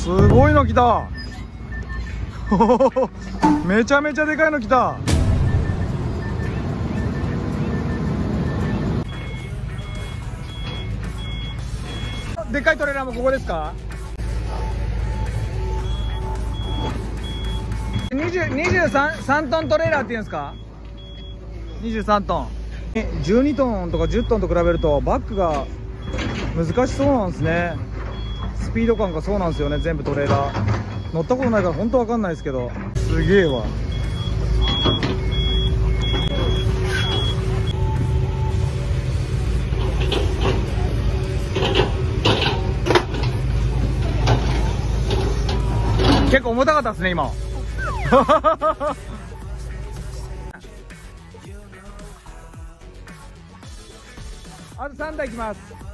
すごいの来ためちゃめちゃでかいの来た。でっかいトレーラーもここですか。23トントレーラーっていうんですか。23トン12トンとか10トンと比べるとバックが難しそうなんですね。スピード感がそうなんですよね。全部トレーラー乗ったことないから本当わかんないですけど、すげえわ。結構重たかったですね今あと3台いきます。